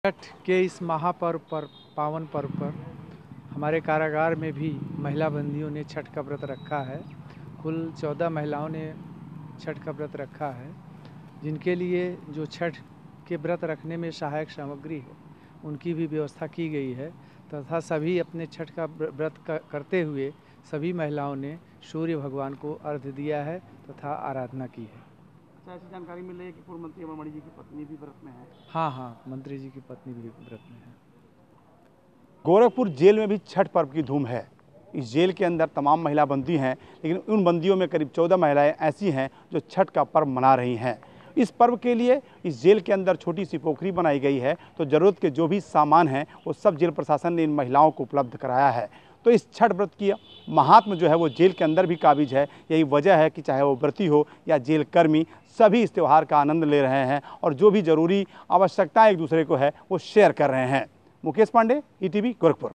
छठ के इस महापर्व पर, पावन पर्व पर हमारे कारागार में भी महिला बंदियों ने छठ का व्रत रखा है। कुल 14 महिलाओं ने छठ का व्रत रखा है, जिनके लिए जो छठ के व्रत रखने में सहायक सामग्री है उनकी भी व्यवस्था की गई है तथा सभी अपने छठ का व्रत करते हुए सभी महिलाओं ने सूर्य भगवान को अर्घ्य दिया है तथा आराधना की है। अच्छा, ऐसी जानकारी मिल रही है कि पूर्व मंत्री अमरमणि जी की पत्नी भी व्रत में है। हाँ, मंत्री जी की पत्नी भी व्रत में है। गोरखपुर जेल में भी छठ पर्व की धूम है। इस जेल के अंदर तमाम महिला बंदी हैं, लेकिन उन बंदियों में करीब 14 महिलाएं ऐसी हैं जो छठ का पर्व मना रही हैं। इस पर्व के लिए इस जेल के अंदर छोटी सी पोखरी बनाई गई है, तो ज़रूरत के जो भी सामान हैं वो सब जेल प्रशासन ने इन महिलाओं को उपलब्ध कराया है। तो इस छठ व्रत की महात्म जो है वो जेल के अंदर भी काबिज है। यही वजह है कि चाहे वो व्रती हो या जेल कर्मी, सभी इस त्यौहार का आनंद ले रहे हैं और जो भी ज़रूरी आवश्यकताएँ एक दूसरे को है वो शेयर कर रहे हैं। मुकेश पांडे, ईटीवी, गोरखपुर।